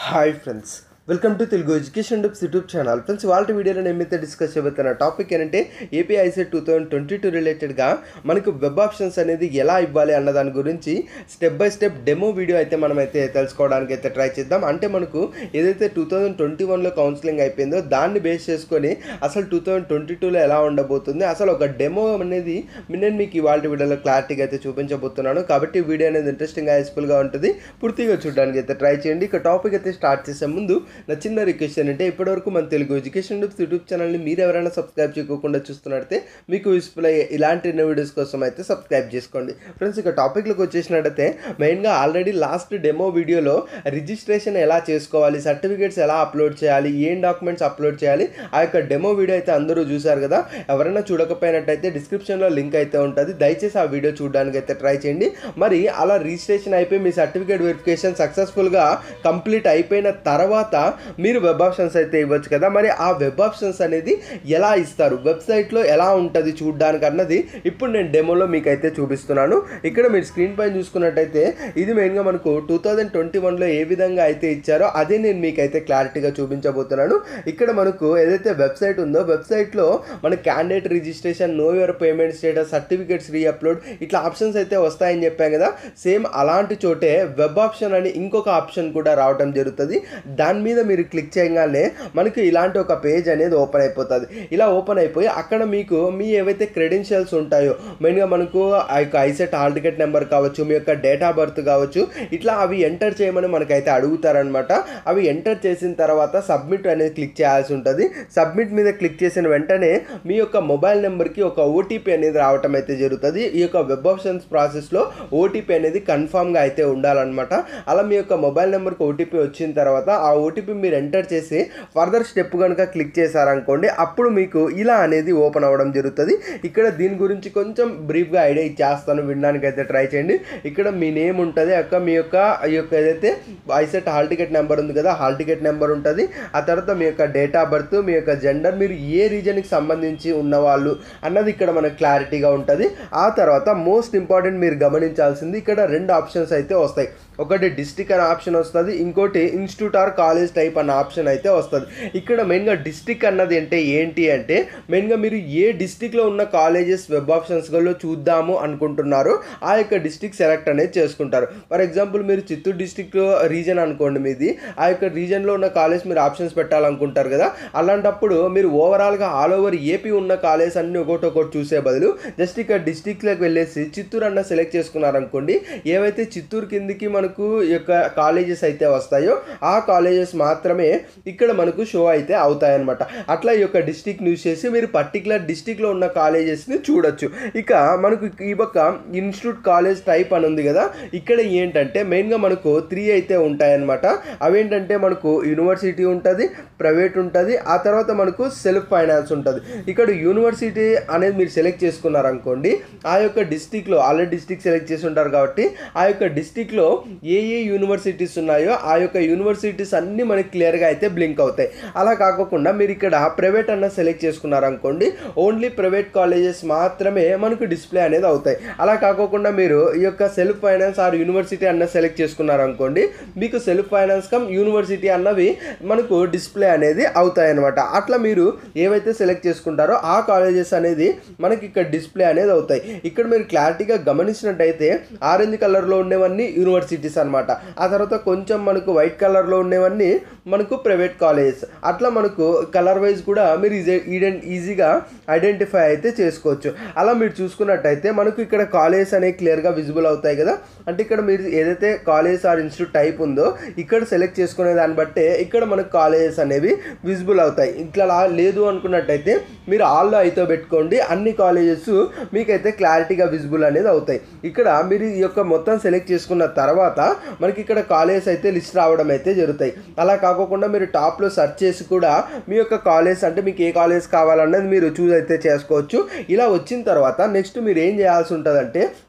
Hi friends, welcome to Telugu education tips YouTube channel. Friends, వాళ్ళ వీడియోలో నేనైతే డిస్కస్ చేయబోతున్న టాపిక్ ఏంటంటే ఏపీ ఐసెట్ 2022 రిలేటెడ్గా మనకు వెబ్ ఆప్షన్స్ అనేది ఎలా ఇవ్వాలి అన్న దాని గురించి step by step demo video అయితే మనమైతే తెలుసుకోవడానికి అయితే ట్రై చేద్దాం. అంటే మనకు ఏదైతే 2021లో కౌన్సిలింగ్ అయిపోయిందో దాన్ని బేస్ చేసుకొని అసలు 2022లో ఎలా ఉండబోతుంది, అసలు ఒక డెమో అనేది నేను మీకు ఇవాళ వీడియోలో క్లారిటీగా అయితే చూపించబోతున్నాను. కాబట్టి వీడియో అనేది ఇంట్రెస్టింగ్గా యూస్ఫుల్గా ఉంటుంది, పూర్తిగా చూడడానికి అయితే ట్రై చేయండి. ఇక టాపిక్ అయితే స్టార్ట్ చేసే ముందు నా చిన్న రిక్వెస్ట్ ఏంటంటే ఇప్పటివరకు మన తెలుగు ఎడ్యుకేషన్ టిప్స్ యూట్యూబ్ ఛానల్ని మీరు ఎవరైనా సబ్స్క్రైబ్ చేయకుండా చూస్తున్నట్టయితే మీకు యూస్ఫుల్ అయ్యే ఇలాంటి వీడియోస్ కోసం అయితే సబ్స్క్రైబ్ చేసుకోండి. ఫ్రెండ్స్, ఇక టాపిక్లోకి వచ్చేసినట్టయితే మెయిన్గా ఆల్రెడీ లాస్ట్ డెమో వీడియోలో రిజిస్ట్రేషన్ ఎలా చేసుకోవాలి, సర్టిఫికేట్స్ ఎలా అప్లోడ్ చేయాలి, ఏం డాక్యుమెంట్స్ అప్లోడ్ చేయాలి, ఆ యొక్క డెమో వీడియో అయితే అందరూ చూశారు కదా. ఎవరైనా చూడకపోయినట్టయితే డిస్క్రిప్షన్లో లింక్ అయితే ఉంటుంది, దయచేసి ఆ వీడియో చూడడానికి అయితే ట్రై చేయండి. మరి అలా రిజిస్ట్రేషన్ అయిపోయి మీ సర్టిఫికేట్ వెరిఫికేషన్ సక్సెస్ఫుల్గా కంప్లీట్ అయిపోయిన తర్వాత మీరు వెబ్ ఆప్షన్స్ అయితే ఇవ్వచ్చు కదా. మరి ఆ వెబ్ ఆప్షన్స్ అనేది ఎలా ఇస్తారు, వెబ్సైట్లో ఎలా ఉంటుంది చూడడానికి అన్నది ఇప్పుడు నేను డెమోలో మీకు అయితే చూపిస్తున్నాను. ఇక్కడ మీరు స్క్రీన్ పైన చూసుకున్నట్టయితే ఇది మెయిన్గా మనకు 2021లో ఏ విధంగా అయితే ఇచ్చారో అదే నేను మీకైతే క్లారిటీగా చూపించబోతున్నాను. ఇక్కడ మనకు ఏదైతే వెబ్సైట్ ఉందో వెబ్సైట్లో మన candidate registration, know your payment status, certificates re upload ఇట్లా ఆప్షన్స్ అయితే వస్తాయని చెప్పాం కదా. సేమ్ అలాంటి చోటే వెబ్ ఆప్షన్ అని ఇంకొక ఆప్షన్ కూడా రావడం జరుగుతుంది. దాని మీద మీరు క్లిక్ చేయగానే మనకు ఇలాంటి ఒక పేజ్ అనేది ఓపెన్ అయిపోతుంది. ఇలా ఓపెన్ అయిపోయి అక్కడ మీకు మీ ఏవైతే క్రెడెన్షియల్స్ ఉంటాయో మెయిన్గా మనకు ఆ యొక్క ఐసెట్ హాల్ టికెట్ నెంబర్ కావచ్చు, మీ యొక్క డేట్ ఆఫ్ బర్త్ కావచ్చు, ఇట్లా అవి ఎంటర్ చేయమని మనకైతే అడుగుతారనమాట. అవి ఎంటర్ చేసిన తర్వాత సబ్మిట్ అనేది క్లిక్ చేయాల్సి ఉంటుంది. సబ్మిట్ మీద క్లిక్ చేసిన వెంటనే మీ యొక్క మొబైల్ నెంబర్కి ఒక ఓటీపీ అనేది రావటం అయితే జరుగుతుంది. ఈ యొక్క వెబ్ ఆప్షన్స్ ప్రాసెస్లో ఓటీపీ అనేది కన్ఫామ్గా అయితే ఉండాలన్నమాట. అలా మీ యొక్క మొబైల్ నెంబర్కి ఓటీపీ వచ్చిన తర్వాత ఆ ఓటీపీ మీరు ఎంటర్ చేసి ఫర్దర్ స్టెప్ కనుక క్లిక్ చేశారనుకోండి, అప్పుడు మీకు ఇలా అనేది ఓపెన్ అవ్వడం జరుగుతుంది. ఇక్కడ దీని గురించి కొంచెం బ్రీఫ్గా ఐడియా ఇచ్చేస్తాను, వినడానికి అయితే ట్రై చేయండి. ఇక్కడ మీ నేమ్ ఉంటుంది, అక్క మీ యొక్క ఏదైతే ఐసెట్ హాల్ టికెట్ నెంబర్ ఉంది కదా, హాల్ టికెట్ నెంబర్ ఉంటుంది. ఆ తర్వాత మీ యొక్క డేట్ ఆఫ్ బర్త్, మీ యొక్క జెండర్, మీరు ఏ రీజన్కి సంబంధించి ఉన్నవాళ్ళు అన్నది ఇక్కడ మనకు క్లారిటీగా ఉంటుంది. ఆ తర్వాత మోస్ట్ ఇంపార్టెంట్ మీరు గమనించాల్సింది ఇక్కడ రెండు ఆప్షన్స్ అయితే వస్తాయి. ఒకటి డిస్ట్రిక్ట్ అనే ఆప్షన్ వస్తుంది, ఇంకోటి ఇన్స్టిట్యూట్ ఆర్ కాలేజ్ టైప్ అన్న ఆప్షన్ అయితే వస్తుంది. ఇక్కడ మెయిన్గా డిస్ట్రిక్ట్ అన్నది అంటే ఏంటి అంటే మెయిన్గా మీరు ఏ డిస్ట్రిక్ట్లో ఉన్న కాలేజెస్ వెబ్ ఆప్షన్స్లో చూద్దాము అనుకుంటున్నారో ఆ యొక్క డిస్ట్రిక్ట్ సెలెక్ట్ అనేది చేసుకుంటారు. ఫర్ ఎగ్జాంపుల్ మీరు చిత్తూరు డిస్ట్రిక్ట్ రీజన్ అనుకోండి మీది, ఆ యొక్క రీజన్లో ఉన్న కాలేజ్ మీరు ఆప్షన్స్ పెట్టాలనుకుంటారు కదా. అలాంటప్పుడు మీరు ఓవరాల్గా ఆల్ ఓవర్ ఏపీ ఉన్న కాలేజ్ అన్ని ఒకటి చూసే బదులు జస్ట్ ఇక్కడ డిస్ట్రిక్ట్లోకి వెళ్ళేసి చిత్తూరు అన్న సెలెక్ట్ చేసుకున్నారనుకోండి, ఏవైతే చిత్తూరు కిందికి మనకు ఈ యొక్క కాలేజెస్ అయితే వస్తాయో ఆ కాలేజెస్ మాత్రమే ఇక్కడ మనకు షో అయితే అవుతాయన్నమాట. అట్లా ఈ యొక్క డిస్ట్రిక్ట్ యూజ్ చేసి మీరు పర్టికులర్ డిస్ట్రిక్ట్లో ఉన్న కాలేజెస్ని చూడొచ్చు. ఇక మనకు ఈ పక్క ఇన్స్టిట్యూట్ కాలేజ్ టైప్ అని ఉంది కదా, ఇక్కడ ఏంటంటే మెయిన్గా మనకు 3 అయితే ఉంటాయన్నమాట. అవేంటంటే మనకు యూనివర్సిటీ ఉంటుంది, ప్రైవేట్ ఉంటుంది, ఆ తర్వాత మనకు సెల్ఫ్ ఫైనాన్స్ ఉంటుంది. ఇక్కడ యూనివర్సిటీ అనేది మీరు సెలెక్ట్ చేసుకున్నారనుకోండి, ఆ యొక్క డిస్ట్రిక్ట్లో ఆల్రెడీ డిస్ట్రిక్ట్ సెలెక్ట్ చేసి ఉంటారు కాబట్టి ఆ యొక్క డిస్ట్రిక్ట్లో ఏ యూనివర్సిటీస్ ఉన్నాయో ఆ యొక్క యూనివర్సిటీస్ అన్నీ మనకి క్లియర్గా అయితే బ్లింక్ అవుతాయి. అలా కాకుండా మీరు ఇక్కడ ప్రైవేట్ అన్న సెలెక్ట్ చేసుకున్నారనుకోండి, ఓన్లీ ప్రైవేట్ కాలేజెస్ మాత్రమే మనకు డిస్ప్లే అనేది అవుతాయి. అలా కాకుండా మీరు ఈ యొక్క సెల్ఫ్ ఫైనాన్స్ ఆర్ యూనివర్సిటీ అన్న సెలెక్ట్ చేసుకున్నారనుకోండి, మీకు సెల్ఫ్ ఫైనాన్స్ కమ్ యూనివర్సిటీ అన్నవి మనకు డిస్ప్లే అనేది అవుతాయి అనమాట. అట్లా మీరు ఏవైతే సెలెక్ట్ చేసుకుంటారో ఆ కాలేజెస్ అనేది మనకి ఇక్కడ డిస్ప్లే అనేది అవుతాయి. ఇక్కడ మీరు క్లారిటీగా గమనించినట్టయితే ఆరెంజ్ కలర్లో ఉండేవన్నీ యూనివర్సిటీస్ అనమాట. ఆ తర్వాత కొంచెం మనకు వైట్ కలర్లో ఉండేవన్నీ మనకు ప్రైవేట్ కాలేజెస్. అట్లా మనకు కలర్ వైజ్ కూడా మీరు ఈజీగా ఐడెంటిఫై అయితే చేసుకోవచ్చు. అలా మీరు చూసుకున్నట్టయితే మనకు ఇక్కడ కాలేజెస్ అనేవి క్లియర్గా విజిబుల్ అవుతాయి కదా. అంటే ఇక్కడ మీరు ఏదైతే కాలేజ్ ఆర్ ఇన్స్టిట్యూట్ టైప్ ఉందో ఇక్కడ సెలెక్ట్ చేసుకునే దాన్ని బట్టే ఇక్కడ మనకు కాలేజెస్ అనేవి విజిబుల్ అవుతాయి. ఇట్లా లేదు అనుకున్నట్టయితే మీరు ఆల్లో అయితే పెట్టుకోండి, అన్ని కాలేజెస్ మీకైతే క్లారిటీగా విజిబుల్ అనేది అవుతాయి. ఇక్కడ మీరు ఈ యొక్క మొత్తం సెలెక్ట్ చేసుకున్న తర్వాత మనకి ఇక్కడ కాలేజ్ అయితే లిస్ట్ రావడం అయితే జరుగుతాయి. అలా కాకుండా మీరు టాప్లో సెర్చ్ చేసి కూడా మీ యొక్క కాలేజ్ అంటే మీకు ఏ కాలేజ్ కావాలన్నది మీరు చూస్ అయితే చేసుకోవచ్చు. ఇలా వచ్చిన తర్వాత నెక్స్ట్ మీరు ఏం చేయాల్సి ఉంటుందంటే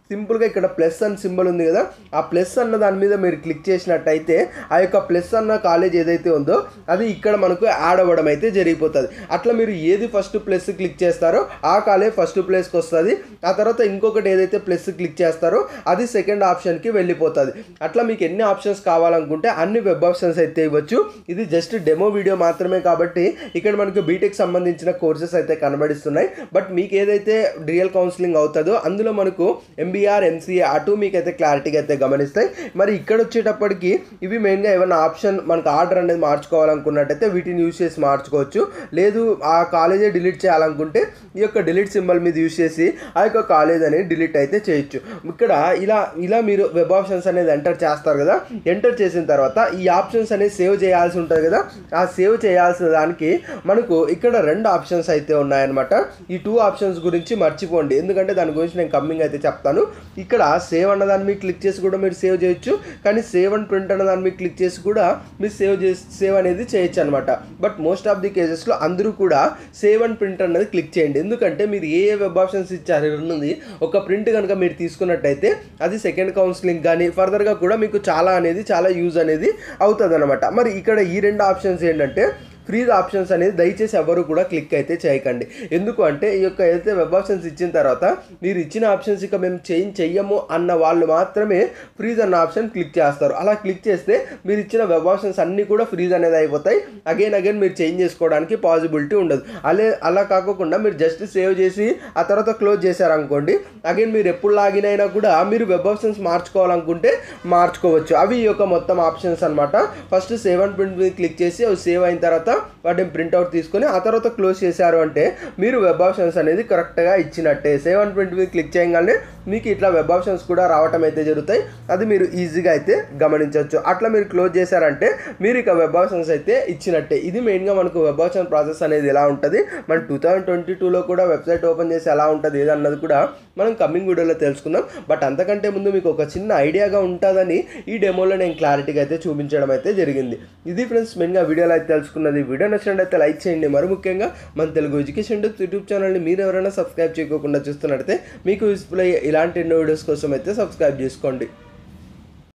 సింపుల్గా ఇక్కడ ప్లస్ అన్న సింబల్ ఉంది కదా, ఆ ప్లస్ అన్న దాని మీద మీరు క్లిక్ చేసినట్టయితే ఆ యొక్క ప్లస్ అన్న కాలేజ్ ఏదైతే ఉందో అది ఇక్కడ మనకు యాడ్ అవ్వడం అయితే జరిగిపోతుంది. అట్లా మీరు ఏది ఫస్ట్ ప్లస్ క్లిక్ చేస్తారో ఆ కాలేజ్ ఫస్ట్ ప్లేస్కి వస్తుంది. ఆ తర్వాత ఇంకొకటి ఏదైతే ప్లస్ క్లిక్ చేస్తారో అది సెకండ్ ఆప్షన్కి వెళ్ళిపోతుంది. అట్లా మీకు ఎన్ని ఆప్షన్స్ కావాలనుకుంటే అన్ని వెబ్ ఆప్షన్స్ అయితే ఇవ్వచ్చు. ఇది జస్ట్ డెమో వీడియో మాత్రమే కాబట్టి ఇక్కడ మనకు బీటెక్ సంబంధించిన కోర్సెస్ అయితే కనబడిస్తున్నాయి. బట్ మీకు ఏదైతే రియల్ కౌన్సిలింగ్ అవుతుందో అందులో మనకు ఎంబీఆర్ ఎంసీఏ అటు మీకైతే క్లారిటీగా అయితే గమనిస్తాయి. మరి ఇక్కడ వచ్చేటప్పటికి ఇవి మెయిన్గా ఏమైనా ఆప్షన్ మనకు ఆర్డర్ అనేది మార్చుకోవాలనుకున్నట్టయితే వీటిని యూజ్ చేసి మార్చుకోవచ్చు. లేదు ఆ కాలేజే డిలీట్ చేయాలనుకుంటే ఈ యొక్క డిలీట్ సింబల్ మీద యూజ్ చేసి ఆ యొక్క కాలేజ్ అనేది డిలీట్ అయితే చేయొచ్చు. ఇక్కడ ఇలా మీరు వెబ్ ఆప్షన్స్ అనేది ఎంటర్ చేస్తారు కదా, ఎంటర్ చేసిన తర్వాత ఈ ఆప్షన్స్ అనేది సేవ్ చేయాల్సి ఉంటుంది కదా, ఆ సేవ్ చేయాల్సిన దానికి మనకు ఇక్కడ 2 ఆప్షన్స్ అయితే ఉన్నాయన్నమాట. ఈ 2 ఆప్షన్స్ గురించి మర్చిపోండి, ఎందుకంటే దాని గురించి నేను కమ్మింగ్ అయితే చెప్తాను. ఇక్కడ సేవ్ అన్న దాన్ని మీరు క్లిక్ చేసి కూడా మీరు సేవ్ చేయొచ్చు, కానీ సేవ్ అండ్ ప్రింట్ అన్న దాన్ని మీరు క్లిక్ చేసి కూడా మీరు సేవ్ అనేది చేయొచ్చు అనమాట. బట్ మోస్ట్ ఆఫ్ ది కేసెస్లో అందరూ కూడా సేవ్ అండ్ ప్రింట్ అన్నది క్లిక్ చేయండి. ఎందుకంటే మీరు ఏ వెబ్ ఆప్షన్స్ ఇచ్చారు ఉన్నది ఒక ప్రింట్ కనుక మీరు తీసుకున్నట్టయితే అది సెకండ్ కౌన్సిలింగ్ కానీ ఫర్దర్గా కూడా మీకు చాలా యూజ్ అనేది అవుతుంది అనమాట. మరి ఇక్కడ ఈ 2 ఆప్షన్స్ ఏంటంటే ఫ్రీజ్ ఆప్షన్స్ అనేది దయచేసి ఎవరు కూడా క్లిక్ అయితే చేయకండి. ఎందుకు అంటే ఈ యొక్క ఏదైతే వెబ్ ఆప్షన్స్ ఇచ్చిన తర్వాత మీరు ఇచ్చిన ఆప్షన్స్ ఇక మేము చేంజ్ చెయ్యము అన్న వాళ్ళు మాత్రమే ఫ్రీజ్ అన్న ఆప్షన్ క్లిక్ చేస్తారు. అలా క్లిక్ చేస్తే మీరు ఇచ్చిన వెబ్ ఆప్షన్స్ అన్నీ కూడా ఫ్రీజ్ అనేది అయిపోతాయి. అగైన్ మీరు చేంజ్ చేసుకోవడానికి పాసిబిలిటీ ఉండదు. అలా కాకుండా మీరు జస్ట్ సేవ్ చేసి ఆ తర్వాత క్లోజ్ చేశారనుకోండి, అగైన్ మీరు ఎప్పుడు లాగిన్ అయినా కూడా మీరు వెబ్ ఆప్షన్స్ మార్చుకోవాలనుకుంటే మార్చుకోవచ్చు. అవి ఈ యొక్క మొత్తం ఆప్షన్స్ అనమాట. ఫస్ట్ సేవ్ అండ్ ప్రింట్ మీద క్లిక్ చేసి అవి సేవ్ అయిన తర్వాత వాటిని ప్రింట్అవుట్ తీసుకొని ఆ తర్వాత క్లోజ్ చేశారు అంటే మీరు వెబ్ ఆప్షన్స్ అనేది కరెక్ట్గా ఇచ్చినట్టే. సేవ్ అండ్ ప్రింట్ మీద క్లిక్ చేయగానే మీకు ఇట్లా వెబ్ ఆప్షన్స్ కూడా రావటం అయితే జరుగుతాయి. అది మీరు ఈజీగా అయితే గమనించవచ్చు. అట్లా మీరు క్లోజ్ చేశారంటే మీరు ఇక వెబ్ ఆప్షన్స్ అయితే ఇచ్చినట్టే. ఇది మెయిన్గా మనకు వెబ్ ఆప్షన్ ప్రాసెస్ అనేది ఎలా ఉంటుంది, మన 2022లో కూడా వెబ్సైట్ ఓపెన్ చేసి ఎలా ఉంటుంది ఏదన్నది కూడా మనం కమింగ్ వీడియోలో తెలుసుకుందాం. బట్ అంతకంటే ముందు మీకు ఒక చిన్న ఐడియాగా ఉంటుందని ఈ డెమోలో నేను క్లారిటీగా అయితే చూపించడం అయితే జరిగింది. ఇది ఫ్రెండ్స్ మెయిన్గా వీడియోలో అయితే తెలుసుకున్నది. వీడియో నచ్చినట్లయితే లైక్ చేయండి. మరి ముఖ్యంగా మన తెలుగు ఎడ్యుకేషన్ టిప్స్ యూట్యూబ్ ఛానల్ని మీరు ఎవరైనా సబ్స్క్రైబ్ చేయకుండా చూస్తున్నట్టయితే మీకు యూస్ఫుల్ అయ్యే ఇలాంటి ఎన్నో వీడియోస్ కోసం అయితే సబ్స్క్రైబ్ చేసుకోండి.